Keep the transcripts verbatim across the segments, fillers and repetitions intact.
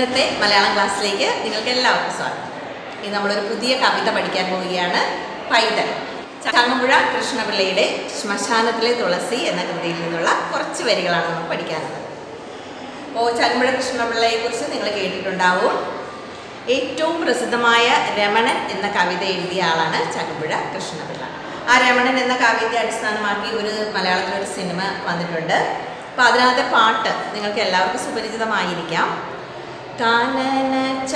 ഇന്നത്തെ മലയാളം ക്ലാസ്സിലേക്ക് നിങ്ങൾക്ക് എല്ലാവർക്കും സ്വാഗതം. ഇന്ന് നമ്മളൊരു പുതിയ കവിത പഠിക്കാൻ പോവുകയാണ്. പൈതൽ. ചങ്ങമ്പുഴ കൃഷ്ണപിള്ളയുടെ ശ്മശാനത്തിലെ തുളസി എന്ന കൃതിയിൽ നിന്നുള്ള കുറച്ച് വരികളാണ് നമ്മൾ പഠിക്കാനുള്ളത്. അപ്പോൾ ചങ്ങമ്പുഴ കൃഷ്ണപിള്ളയെക്കുറിച്ച് നിങ്ങൾ കേട്ടിട്ടുണ്ടാവും. ഏറ്റവും പ്രസിദ്ധമായ രമണൻ എന്ന കവിത എഴുതിയ ആളാണ് ചങ്ങമ്പുഴ കൃഷ്ണപിള്ള. ആ രമണൻ എന്ന കവിതയെ അടിസ്ഥാനമാക്കി ഒരു മലയാളത്തിലൊരു സിനിമ വന്നിട്ടുണ്ട്. അപ്പോൾ അതിനകത്തെ പാട്ട് നിങ്ങൾക്ക് എല്ലാവർക്കും സുപരിചിതമായിരിക്കാം. കാനന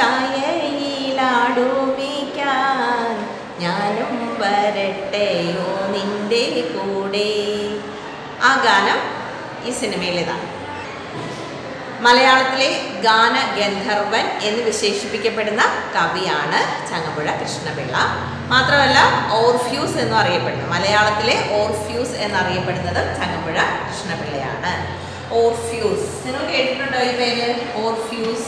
ചായയിലാടുമിക്കാൻ ഞാനും വരട്ടെയോ നിന്റെ കൂടെ. ആ ഗാനം ഈ സിനിമയിലേതാണ്. മലയാളത്തിലെ ഗാനഗന്ധർവൻ എന്ന് വിശേഷിപ്പിക്കപ്പെടുന്ന കവിയാണ് ചങ്ങമ്പുഴ കൃഷ്ണപിള്ള. മാത്രമല്ല ഓർഫ്യൂസ് എന്നും അറിയപ്പെടുന്നു. മലയാളത്തിലെ ഓർഫ്യൂസ് എന്നറിയപ്പെടുന്നത് ചങ്ങമ്പുഴ കൃഷ്ണപിള്ളയാണ്. ഓർഫ്യൂസ് നിങ്ങൾ കേട്ടിട്ടുണ്ടോ ഈ പേര്? ഓർഫ്യൂസ്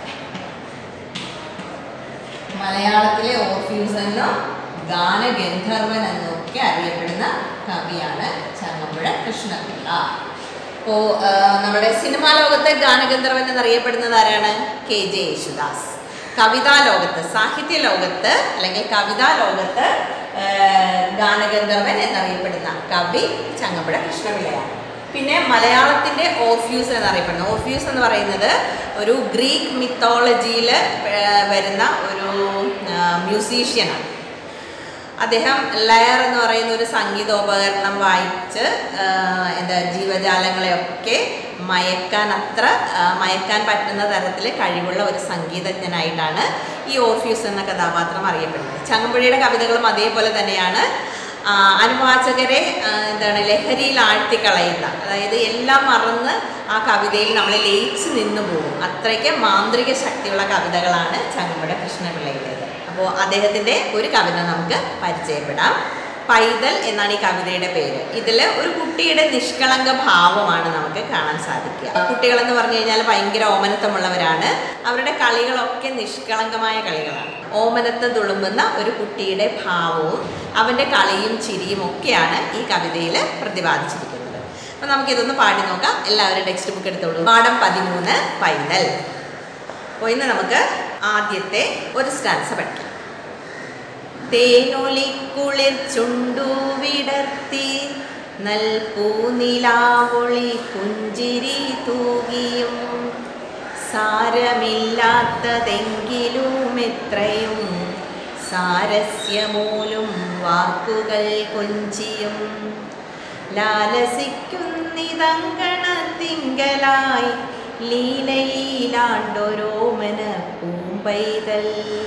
മലയാളത്തിലെ ഓർഫ്യൂസ് എന്നും ഗാനഗന്ധർവൻ എന്നൊക്കെ അറിയപ്പെടുന്ന കവിയാണ് ചങ്ങമ്പുഴ കൃഷ്ണപിള്ള. അപ്പോൾ നമ്മുടെ സിനിമാ ലോകത്തെ ഗാനഗന്ധർവൻ എന്നറിയപ്പെടുന്നത് ആരാണ്? കെ ജെ യേശുദാസ്. കവിതാ ലോകത്ത്, സാഹിത്യ ലോകത്ത് അല്ലെങ്കിൽ കവിതാ ലോകത്ത് ഗാനഗന്ധർവൻ എന്നറിയപ്പെടുന്ന കവി ചങ്ങമ്പുഴ കൃഷ്ണപിള്ളയാണ്. പിന്നെ മലയാളത്തിൻ്റെ ഓർഫ്യൂസ് എന്നറിയപ്പെടുന്നത്, ഓർഫ്യൂസ് എന്ന് പറയുന്നത് ഒരു ഗ്രീക്ക് മിത്തോളജിയിൽ വരുന്ന ഒരു മ്യൂസീഷ്യനാണ്. അദ്ദേഹം ലയർ എന്ന് പറയുന്ന ഒരു സംഗീതോപകരണം വായിച്ച് എന്താ ജീവജാലങ്ങളെയൊക്കെ മയക്കാൻ അത്ര മയക്കാൻ പറ്റുന്ന തരത്തിൽ കഴിവുള്ള ഒരു സംഗീതജ്ഞനായിട്ടാണ് ഈ ഓർഫ്യൂസ് എന്ന കഥാപാത്രം അറിയപ്പെടുന്നത്. ചങ്ങമ്പുഴയുടെ കവിതകളും അതേപോലെ തന്നെയാണ്. അനുവാചകരെ എന്താണ് ലഹരിയിൽ ആഴ്ത്തിക്കളയുന്ന, അതായത് എല്ലാം മറന്ന് ആ കവിതയിൽ നമ്മൾ ലയിച്ച് നിന്നു പോകും. അത്രയ്ക്ക് മാന്ത്രിക ശക്തിയുള്ള കവിതകളാണ് ചങ്ങമ്പുഴ കൃഷ്ണപിള്ളയുടേത്. അപ്പോൾ അദ്ദേഹത്തിൻ്റെ ഒരു കവിത നമുക്ക് പരിചയപ്പെടാം. പൈതൽ എന്നാണ് ഈ കവിതയുടെ പേര്. ഇതിൽ ഒരു കുട്ടിയുടെ നിഷ്കളങ്ക ഭാവമാണ് നമുക്ക് കാണാൻ സാധിക്കുക. കുട്ടികളെന്ന് പറഞ്ഞു കഴിഞ്ഞാൽ ഭയങ്കര ഓമനത്വമുള്ളവരാണ്. അവരുടെ കളികളൊക്കെ നിഷ്കളങ്കമായ കളികളാണ്. ഓമനത്വം തുളുമ്പുന്ന ഒരു കുട്ടിയുടെ ഭാവവും അവൻ്റെ കളിയും ചിരിയും ഒക്കെയാണ് ഈ കവിതയിൽ പ്രതിപാദിച്ചിരിക്കുന്നത്. അപ്പോൾ നമുക്കിതൊന്ന് പാടി നോക്കാം. എല്ലാവരും ടെക്സ്റ്റ് ബുക്ക് എടുത്തോളൂ. പാഠം പതിമൂന്ന്, പൈതൽ. അപ്പോൾ ഇന്ന് നമുക്ക് ആദ്യത്തെ ഒരു സ്റ്റാൻസ പഠിക്കാം. തേനൊലിക്കുളിർ ചുണ്ടു വിടർത്തി നൽപൂനിലാവൊളി പുഞ്ചിരി തൂകിയും സാരമില്ലാത്തതെങ്കിലും എത്രയും സാരസ്യമൂലും വാക്കുകൾ കൊഞ്ചിയും ലാലസിക്കുന്നിതങ്കണത്തിങ്കലായി ലീലയിലാണ്ടൊരോമന പൂമ്പൈതൽ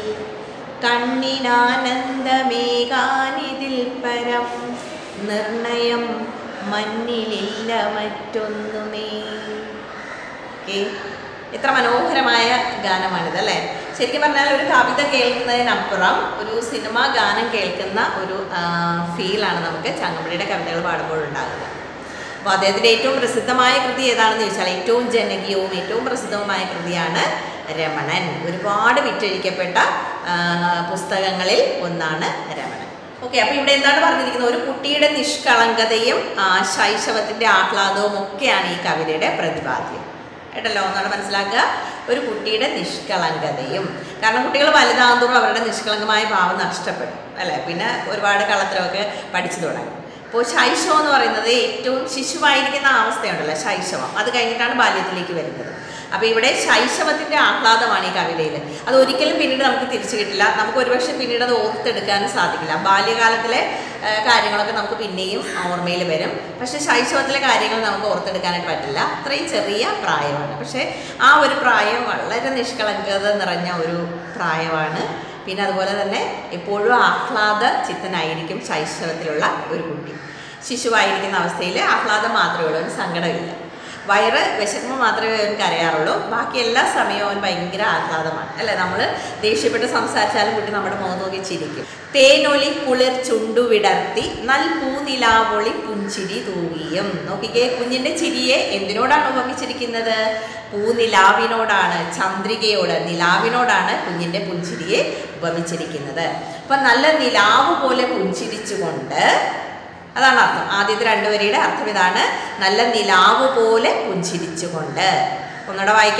കണ്ണിനാനന്ദമേകാനിതിൽ പരം നിർണയം മണ്ണിലില്ല മറ്റൊന്നുമേ. ഓക്കെ, എത്ര മനോഹരമായ ഗാനമാണിത് അല്ലേ? ശരിക്കും പറഞ്ഞാൽ ഒരു കവിത കേൾക്കുന്നതിനപ്പുറം ഒരു സിനിമ ഗാനം കേൾക്കുന്ന ഒരു ഫീലാണ് നമുക്ക് ചങ്ങമ്പുഴയുടെ കവിതകൾ പാടുമ്പോഴുണ്ടാകുക. അപ്പോൾ അദ്ദേഹത്തിൻ്റെ ഏറ്റവും പ്രസിദ്ധമായ കൃതി ഏതാണെന്ന് ചോദിച്ചാൽ ഏറ്റവും ജനകീയവും ഏറ്റവും പ്രസിദ്ധവുമായ കൃതിയാണ് രമണൻ. ഒരുപാട് വിറ്റഴിക്കപ്പെട്ട പുസ്തകങ്ങളിൽ ഒന്നാണ് രമണൻ. ഓക്കെ, അപ്പോൾ ഇവിടെ എന്താണ് പറഞ്ഞിരിക്കുന്നത്? ഒരു കുട്ടിയുടെ നിഷ്കളങ്കതയും ശൈശവത്തിൻ്റെ ആഹ്ലാദവും ഒക്കെയാണ് ഈ കവിതയുടെ പ്രതിപാദ്യം. കേട്ടല്ലോ, ഒന്നാണ് മനസ്സിലാക്കുക. ഒരു കുട്ടിയുടെ നിഷ്കളങ്കതയും, കാരണം കുട്ടികൾ വലുതാകുമ്പോഴും അവരുടെ നിഷ്കളങ്കമായ ഭാവം നഷ്ടപ്പെടും അല്ലേ? പിന്നെ ഒരുപാട് കള്ളത്തരമൊക്കെ പഠിച്ചു തുടങ്ങും. അപ്പോൾ ശൈശവം എന്ന് പറയുന്നത് ഏറ്റവും ശിശുവായിരിക്കുന്ന അവസ്ഥയുണ്ടല്ലോ, ശൈശവം. അത് കഴിഞ്ഞിട്ടാണ് ബാല്യത്തിലേക്ക് വരുന്നത്. അപ്പോൾ ഇവിടെ ശൈശവത്തിൻ്റെ ആഹ്ലാദമാണ് ഈ കവിതയിൽ. അത് ഒരിക്കലും പിന്നീട് നമുക്ക് തിരിച്ചു കിട്ടില്ല. നമുക്ക് ഒരുപക്ഷെ പിന്നീട് അത് ഓർത്തെടുക്കാനും സാധിക്കില്ല. ബാല്യകാലത്തിലെ കാര്യങ്ങളൊക്കെ നമുക്ക് പിന്നെയും ഓർമ്മയിൽ വരും. പക്ഷേ ശൈശവത്തിലെ കാര്യങ്ങൾ നമുക്ക് ഓർത്തെടുക്കാനായിട്ട് പറ്റില്ല. അത്രയും ചെറിയ പ്രായമാണ്. പക്ഷേ ആ ഒരു പ്രായം വളരെ നിഷ്കളങ്കത നിറഞ്ഞ ഒരു പ്രായമാണ്. പിന്നെ അതുപോലെ തന്നെ എപ്പോഴും ആഹ്ലാദ ചിത്തനായിരിക്കും ശൈശവത്തിലുള്ള ഒരു കുട്ടി. ശിശുവായിരിക്കുന്ന അവസ്ഥയിൽ ആഹ്ലാദം മാത്രമേ ഉള്ളൂ, ഒരു സങ്കടമില്ല. വയറ് വിശക്കുമ്പോൾ മാത്രമേ അവൻ കരയാറുള്ളൂ. ബാക്കി എല്ലാ സമയവും അവൻ ഭയങ്കര ആഹ്ലാദമാണ് അല്ലേ? നമ്മൾ ദേഷ്യപ്പെട്ട് സംസാരിച്ചാലും കുട്ടി നമ്മുടെ മുഖം നോക്കി ചിരിക്കും. തേനൊലി കുളിർ ചുണ്ടു വിടർത്തി നൽപൂനിലാവൊളി പുഞ്ചിരി തൂകിയും. നോക്കിക്കേ, കുഞ്ഞിൻ്റെ ചിരിയെ എന്തിനോടാണ് ഉപമിച്ചിരിക്കുന്നത്? പൂനിലാവിനോടാണ്, ചന്ദ്രികയോട്, നിലാവിനോടാണ് കുഞ്ഞിൻ്റെ പുഞ്ചിരിയെ ഉപമിച്ചിരിക്കുന്നത്. അപ്പം നല്ല നിലാവ് പോലെ പുഞ്ചിരിച്ചുകൊണ്ട്, അതാണ് അർത്ഥം. ആദ്യത്തെ രണ്ട് വരിയുടെ അർത്ഥം ഇതാണ്: നല്ല നിലാവ് പോലെ പുഞ്ചിരിച്ചുകൊണ്ട്. ഒന്നുകൂടെ വായിക്കാം.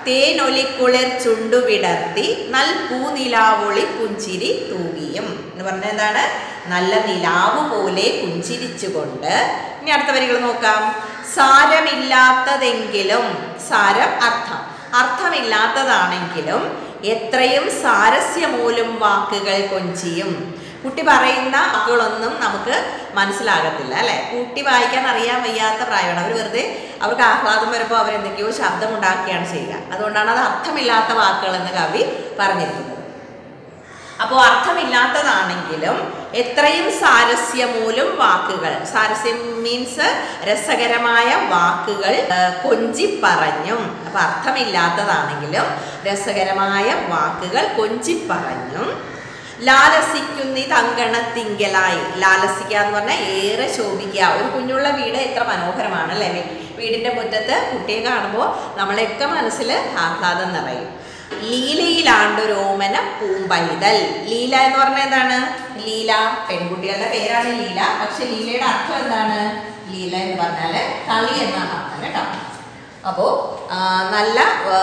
തേനൊലിക്കുളിർ ചുണ്ടുവിടർത്തി നൽ പൂനിലാവൊളി പുഞ്ചിരി തൂകിയും എന്ന് പറഞ്ഞാൽ എന്താണ്? നല്ല നിലാവ് പോലെ പുഞ്ചിരിച്ചുകൊണ്ട്. ഇനി അടുത്ത വരികൾ നോക്കാം. സാരമില്ലാത്തതെങ്കിലും, സാരം അർത്ഥം, അർത്ഥമില്ലാത്തതാണെങ്കിലും എത്രയും സാരസ്യമൂലം വാക്കുകൾ കൊഞ്ചിയും. കുട്ടി പറയുന്ന വാക്കുകളൊന്നും നമുക്ക് മനസ്സിലാകത്തില്ല അല്ലെ. കുട്ടി വായിക്കാൻ അറിയാൻ വയ്യാത്ത പ്രായമാണ്. അവർ വെറുതെ അവർക്ക് ആഹ്ലാദം വരുമ്പോൾ അവരെന്തൊക്കെയോ ശബ്ദമുണ്ടാക്കുകയാണ് ചെയ്യുക. അതുകൊണ്ടാണ് അത് അർത്ഥമില്ലാത്ത വാക്കുകൾ എന്ന് കവി പറഞ്ഞിരിക്കുന്നത്. അപ്പോൾ അർത്ഥമില്ലാത്തതാണെങ്കിലും എത്രയും സാരസ്യമൂലം വാക്കുകൾ, സാരസ്യം മീൻസ് രസകരമായ വാക്കുകൾ കൊഞ്ചി പറഞ്ഞും. അപ്പൊ അർത്ഥമില്ലാത്തതാണെങ്കിലും രസകരമായ വാക്കുകൾ കൊഞ്ചി പറഞ്ഞും. ലാലസിക്കുന്നിത് അങ്കണത്തിങ്കലായി. ലാലസിക്കുക എന്ന് പറഞ്ഞാൽ ഏറെ ശോഭിക്കുക. ഒരു കുഞ്ഞുള്ള വീട് എത്ര മനോഹരമാണ് അല്ലേ. വീടിന്റെ മുറ്റത്ത് കുട്ടിയെ കാണുമ്പോൾ നമ്മളെയൊക്കെ മനസ്സിൽ ആഹ്ലാദം നിറയും. ലീലയിലാണ്ടൊരു ഓമന പൂമ്പൈതൽ. ലീല എന്ന് പറഞ്ഞാൽ എന്താണ്? ലീല പെൺകുട്ടികളുടെ പേരാണ് ലീല. പക്ഷെ ലീലയുടെ അർത്ഥം എന്താണ്? ലീല എന്ന് പറഞ്ഞാല് കളി എന്നാണ് അർത്ഥം കേട്ടോ. അപ്പോൾ നല്ല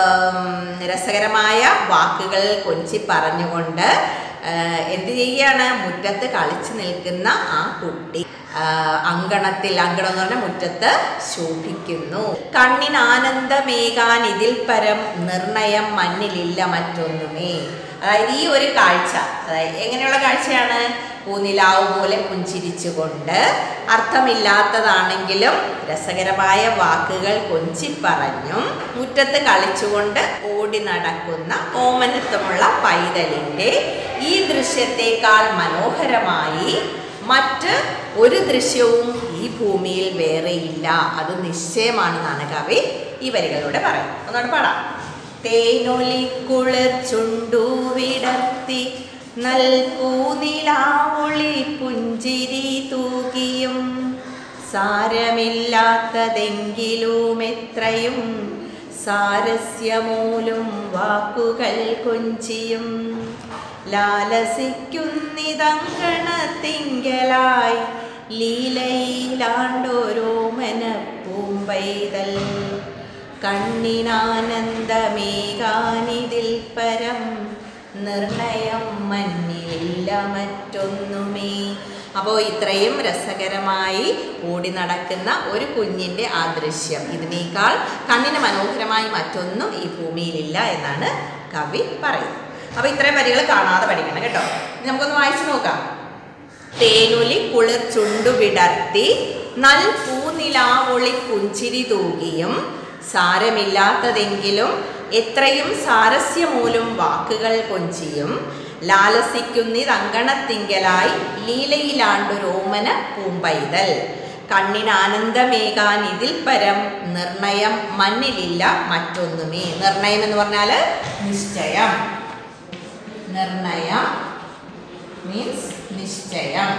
രസകരമായ വാക്കുകൾ കൊഞ്ചി പറഞ്ഞുകൊണ്ട് എന്ത് ചെയ്യാണ്? മുറ്റത്ത് കളിച്ചു നിൽക്കുന്ന ആ കുട്ടി അങ്കണത്തിൽ, അങ്കണം എന്ന് പറഞ്ഞാൽ മുറ്റത്ത് ശോഭിക്കുന്നു. കണ്ണിന് ആനന്ദമേകാൻ ഇതിൽ പരം നിർണയം മണ്ണിലില്ല മറ്റൊന്നുമേ. അതായത് ഈ ഒരു കാഴ്ച, അതായത് എങ്ങനെയുള്ള കാഴ്ചയാണ്? പൂനിലാവ് പോലെ പുഞ്ചിരിച്ചുകൊണ്ട് അർത്ഥമില്ലാത്തതാണെങ്കിലും രസകരമായ വാക്കുകൾ കൊഞ്ചി പറഞ്ഞും മുറ്റത്ത് കളിച്ചുകൊണ്ട് ഓടി നടക്കുന്ന ഓമനത്വമുള്ള പൈതലിൻ്റെ ഈ ദൃശ്യത്തെക്കാൾ മനോഹരമായി മറ്റ് ഒരു ദൃശ്യവും ഈ ഭൂമിയിൽ വേറെയില്ല. അത് നിശ്ചയമാണെന്നാണ് കവി ഈ വരികളിലൂടെ പറയും. ഒന്നുകൂടെ പാടാം. തേനൊലിക്കുളിർ ചുണ്ടു വിടർത്തി നൽ പൂനിലാവൊളി പുഞ്ചിരി തൂകിയും സാരമില്ലാത്തതെങ്കിലും എത്രയും സാരസ്യമൂലും വാക്കുകൾ കൊഞ്ചിയും ലാലസിക്കുന്നിതങ്കണത്തിങ്കലായി ലീലയിലാണ്ടോരോമന പൂമ്പൈതൽ കണ്ണിനാനന്ദമേകാനിതിൽ പരം നിർണയം മഞ്ഞിലില്ല മറ്റൊന്നുമേ. അപ്പോൾ ഇത്രയും രസകരമായി ഓടി നടക്കുന്ന ഒരു കുഞ്ഞിൻ്റെ ആ ദൃശ്യം, ഇതിനേക്കാൾ കണ്ണിന് മനോഹരമായി മറ്റൊന്നും ഈ ഭൂമിയിലില്ല എന്നാണ് കവി പറയുന്നത്. അപ്പോൾ ഇത്രയും വരികൾ കാണാതെ പഠിക്കണം കേട്ടോ. നമുക്കൊന്ന് വായിച്ചു നോക്കാം. തേനൊലി കുളിർ ചുണ്ടു വിടർത്തി നൽ പൂനിലാവൊളി പുഞ്ചിരി തൂകിയും സാരമില്ലാത്തതെങ്കിലും എത്രയും സാരസ്യമൂലും വാക്കുകൾ കൊഞ്ചിയും ലാലസിക്കുന്നിതങ്കണത്തിങ്കലായി ലീലയിലാണ്ടൊരോമന പൂമ്പൈതൽ കണ്ണിനാനന്ദമേകാൻ ഇതിൽ പരം നിർണയം മണ്ണിലില്ല മറ്റൊന്നുമേ. നിർണയം എന്ന് പറഞ്ഞാൽ നിശ്ചയം. നിർണയം മീൻസ് നിശ്ചയം.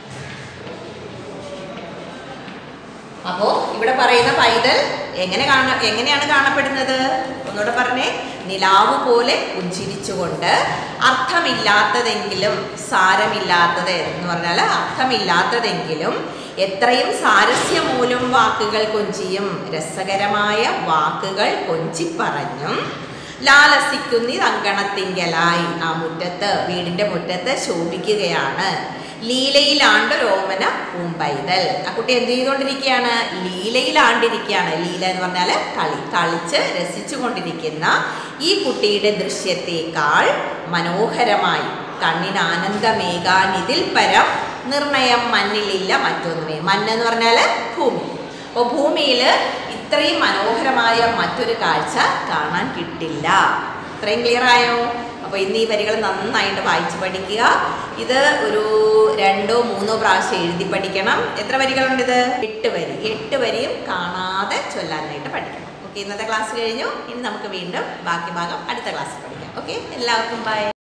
അപ്പോൾ ഇവിടെ പറയുന്ന പൈതൽ എങ്ങനെ കാണ എങ്ങനെയാണ് കാണപ്പെടുന്നത്? ഒന്നുകൂടെ പറഞ്ഞേ. നിലാവ് പോലെ പുഞ്ചിരിച്ചുകൊണ്ട് അർത്ഥമില്ലാത്തതെങ്കിലും സാരമില്ലാത്തത് എന്ന് പറഞ്ഞാൽ അർത്ഥമില്ലാത്തതെങ്കിലും എത്രയും സാരസ്യമൂലം വാക്കുകൾ കൊഞ്ചിയും രസകരമായ വാക്കുകൾ കൊഞ്ചി പറഞ്ഞും ലാലസിക്കുന്നിത് അങ്കണത്തിങ്കലായി ആ മുറ്റത്ത്, വീടിൻ്റെ മുറ്റത്ത് ശോഭിക്കുകയാണ്. ലീലയിലാണ്ടൊരോമന പൂമ്പൈതൽ. ആ കുട്ടി എന്ത് ചെയ്തുകൊണ്ടിരിക്കുകയാണ്? ലീലയിലാണ്ടിരിക്കുകയാണ്. ലീല എന്ന് പറഞ്ഞാൽ കളി, കളിച്ച് രസിച്ചു കൊണ്ടിരിക്കുന്ന ഈ കുട്ടിയുടെ ദൃശ്യത്തേക്കാൾ മനോഹരമായി കണ്ണിന് ആനന്ദമേകാൻ ഇതിൽ പരം നിർണയം മണ്ണിലില്ല മറ്റൊന്നുമേ. മണ്ണെന്ന് പറഞ്ഞാൽ ഭൂമി. അപ്പോൾ ഭൂമിയിൽ ഇത്രയും മനോഹരമായ മറ്റൊരു കാഴ്ച കാണാൻ കിട്ടില്ല. ഇത്രയും ക്ലിയർ ആയോ? അപ്പോൾ ഇന്ന് ഈ വരികൾ നന്നായിട്ട് വായിച്ച് പഠിക്കുക. ഇത് ഒരു രണ്ടോ മൂന്നോ പ്രാവശ്യം എഴുതി പഠിക്കണം. എത്ര വരികളുണ്ട് ഇത്? എട്ട് വരി. എട്ട് വരിയും കാണാതെ ചൊല്ലാനായിട്ട് പഠിക്കണം. ഓക്കെ, ഇന്നത്തെ ക്ലാസ് കഴിഞ്ഞു. ഇനി നമുക്ക് വീണ്ടും ബാക്കി ഭാഗം അടുത്ത ക്ലാസ്സിൽ പഠിക്കാം. ഓക്കെ, എല്ലാവർക്കും ബൈ.